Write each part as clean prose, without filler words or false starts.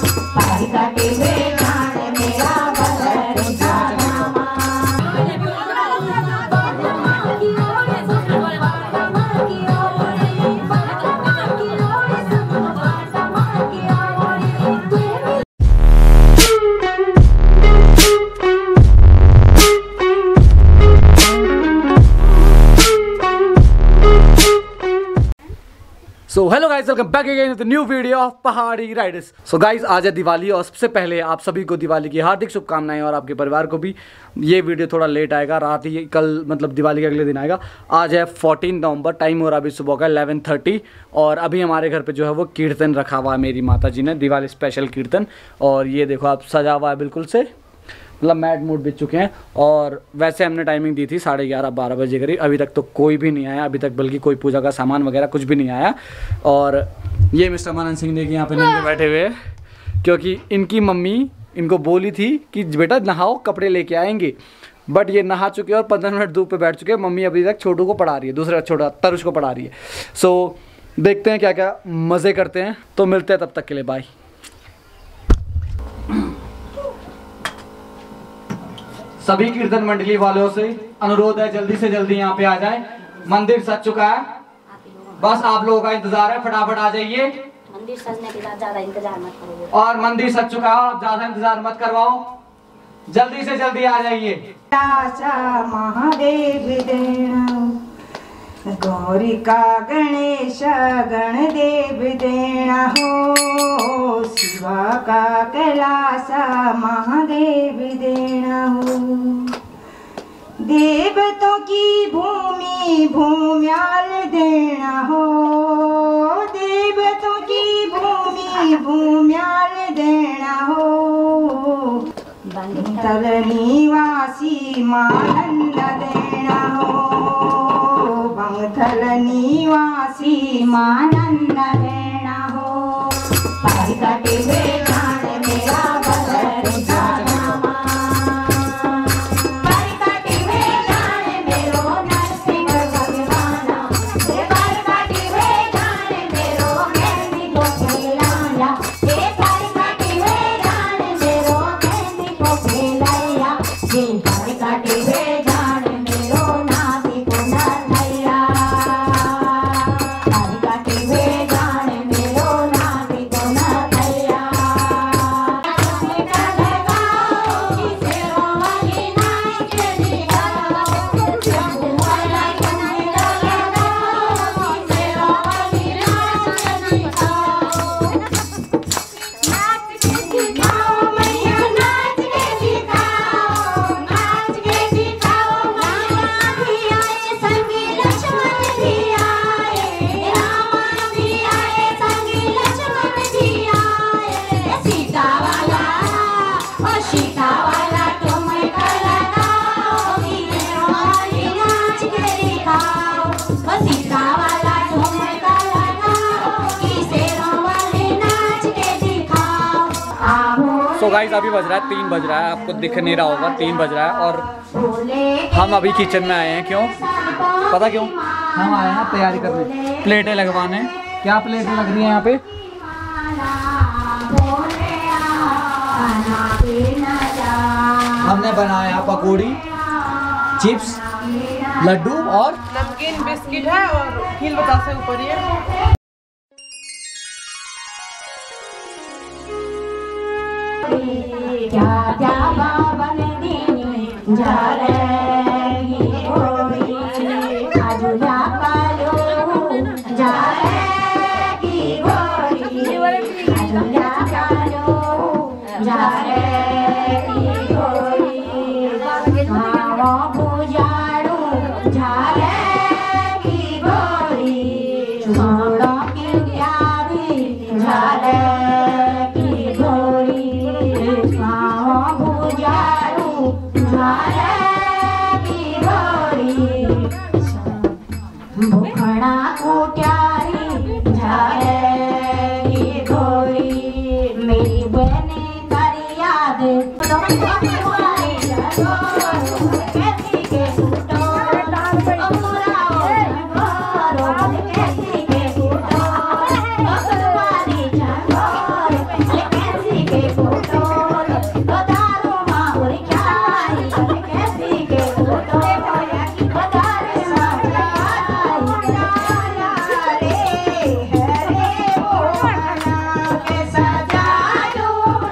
So hello guys, welcome back again with new video of Pahadi riders. So guys, आज है दिवाली और सबसे पहले आप सभी को दिवाली की हार्दिक शुभकामनाएं और आपके परिवार को भी। ये वीडियो थोड़ा लेट आएगा, रात ही कल मतलब दिवाली के अगले दिन आएगा। आज है 14 नवंबर, टाइम हो रहा अभी सुबह का 11:30 और अभी हमारे घर पे जो है वो कीर्तन रखा हुआ है मेरी माता जी ने, दिवाली स्पेशल कीर्तन। और ये देखो आप, सजा हुआ है बिल्कुल से, मतलब मैट मूड बिच चुके हैं। और वैसे हमने टाइमिंग दी थी 11:30-12 बजे करीब, अभी तक तो कोई भी नहीं आया, अभी तक बल्कि कोई पूजा का सामान वगैरह कुछ भी नहीं आया। और ये मिस्टर मनन सिंह ने यहाँ पे नीचे बैठे हुए, क्योंकि इनकी मम्मी इनको बोली थी कि बेटा नहाओ, कपड़े लेके आएंगे, बट ये नहा चुके हैं और 15 मिनट धूप पे बैठ चुके हैं। मम्मी अभी तक छोटू को पढ़ा रही है, दूसरा छोटा तरुष को पढ़ा रही है। सो देखते हैं क्या क्या मज़े करते हैं, तो मिलते हैं तब तक के लिए, बाय। सभी कीर्तन मंडली वालों से अनुरोध है, जल्दी से जल्दी यहाँ पे आ जाए। मंदिर सज चुका है, बस आप लोगों का इंतजार है, फटाफट आ जाइए। मंदिर सजने के बाद ज्यादा इंतजार मत करिए। और मंदिर सज चुका है, आप ज्यादा इंतजार मत करवाओ, जल्दी से जल्दी आ जाइए। महादेव देना गौरी का गणेश गणदेव देना हो, शिवा का कैलासा महादेव देना हो। देवतों की भूमि भूम्याल देना हो, देवतों की भूमि भूम्याल देना हो। बंधल निवासी मानंद देना हो, बंधल निवासी मानंद देना हो। पारी काटे हुए जाने मेरा बदर जाना, पारी काटे हुए जाने मेरो नरसिंह भगवाना, पारी काटे हुए जाने मेरो मेहंदी को खिलाया, पारी काटे हुए जाने मेरो मेहंदी को खिलाया, पारी काटे हुए जाने मेरो नाभी को नरैया, पारी काटे हुए जाने मेरो नाभी को नरैया। सो गाइस, अभी बज रहा है 3 बज रहा है, आपको दिख नहीं रहा होगा, 3 बज रहा है और हम अभी किचन में आए हैं। क्यों पता क्यों? हम आए हैं तैयारी करने, प्लेटें लगवाने। क्या प्लेटें लग रही हैं यहाँ पे? हमने बनाया पकौड़ी, चिप्स, लड्डू और नमकीन बिस्किट है और खील बतासे ऊपर ये। क्या क्या बाबन दीनी जा रही होरी, आजुला कालो जा रही होरी, आजुला कालो जा रही होरी, मावा बुझाड़ू जा रही होरी, मावा की प्यारी जा रही होरी, मावा बुझाड़ू जा रही होरी, भुखड़ा कुट्यारी जा रही होरी, मेरी बहने कर याद कैसी के सूटो कैसी के सूटो कैसी कैसी के फोटो दारू माहुर ख्याई कैसी के फोटो दारू माहुर ख्याई रे हरे मोहना कैसा जादू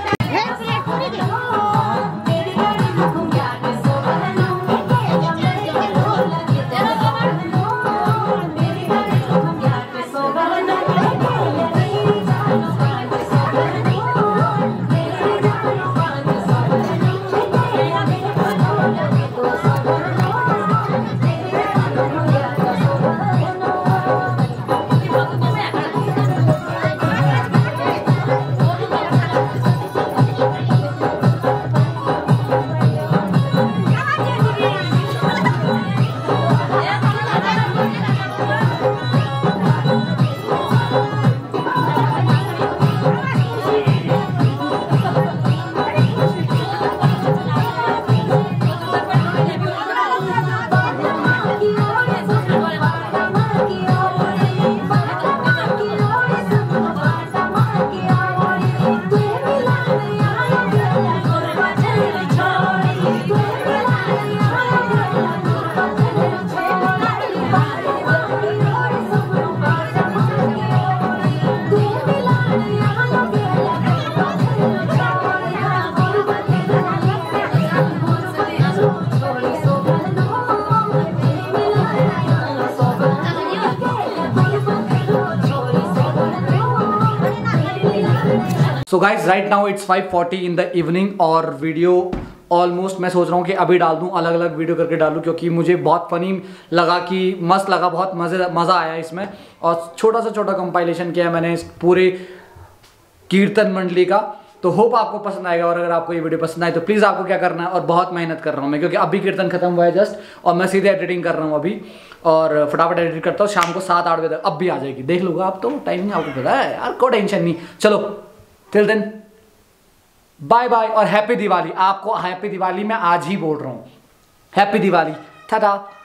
so guys right now it's 5:40 in the evening और वीडियो ऑलमोस्ट मैं सोच रहा हूँ कि अभी डाल दूँ, अलग अलग वीडियो करके डालूँ, क्योंकि मुझे बहुत फनी लगा कि मस्त लगा, बहुत मज़ा आया इसमें। और छोटा कंपाइलेशन किया मैंने इस पूरे कीर्तन मंडली का। तो होप आपको पसंद आएगा, और अगर आपको ये वीडियो पसंद आए तो प्लीज़ आपको क्या करना है, और बहुत मेहनत कर रहा हूँ मैं क्योंकि अभी कीर्तन खत्म हुआ है जस्ट, और मैं सीधे एडिटिंग कर रहा हूँ अभी, और फटाफट एडिट करता हूँ। शाम को 7-8 बजे तक अब भी आ जाएगी, देख लूँगा आप तो, टाइमिंग आपको पता है यार, कोई टेंशन नहीं। चलो टिल देन बाय बाय और हैप्पी दिवाली। आपको हैप्पी दिवाली मैं आज ही बोल रहा हूँ, हैप्पी दिवाली, टाटा।